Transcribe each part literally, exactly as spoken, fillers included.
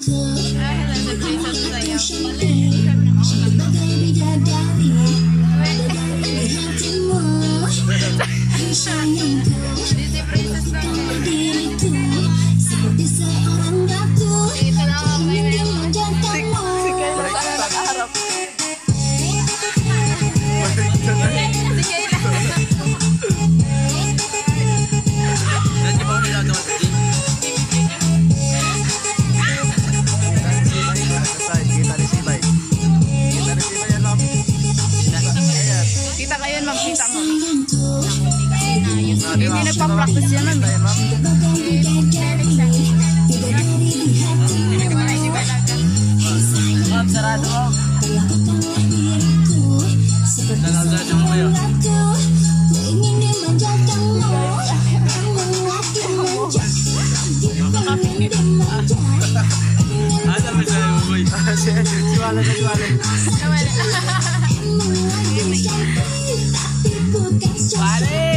Hindi nagpa-practice yan, ma'am. Ma'am, sarado, ma'am. Nanaldad mo kayo. Asa mo siya yung boy? Siwala na, siwala. Pare!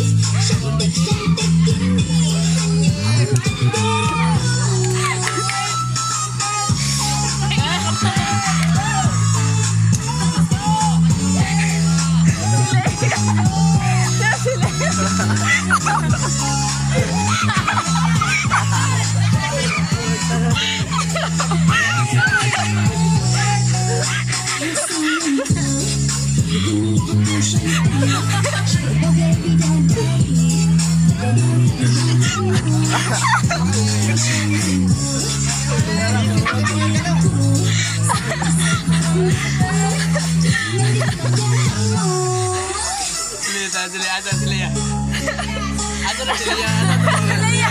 Sila, asa sila ya? Asa na sila ya? Sila ya?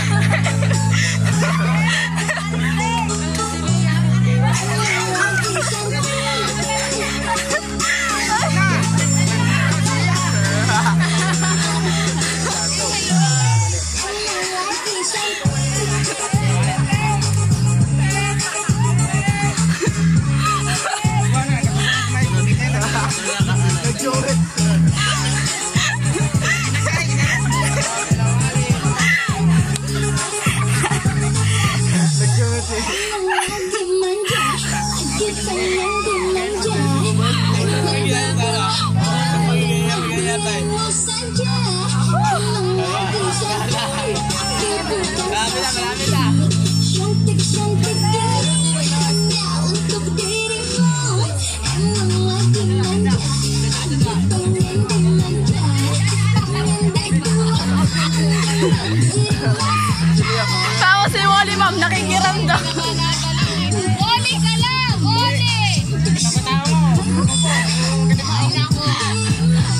Tapos si Wally, ma'am, nakikiramdam. Wally ka lang! Wally!